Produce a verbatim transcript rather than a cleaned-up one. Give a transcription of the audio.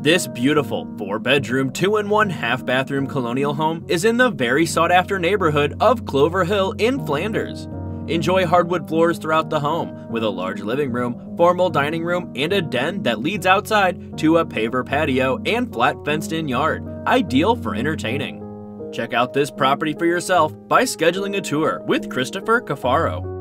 This beautiful four-bedroom, two-in-one half-bathroom colonial home is in the very sought-after neighborhood of Clover Hill in Flanders. Enjoy hardwood floors throughout the home, with a large living room, formal dining room, and a den that leads outside to a paver patio and flat fenced-in yard, ideal for entertaining. Check out this property for yourself by scheduling a tour with Christopher Cafaro.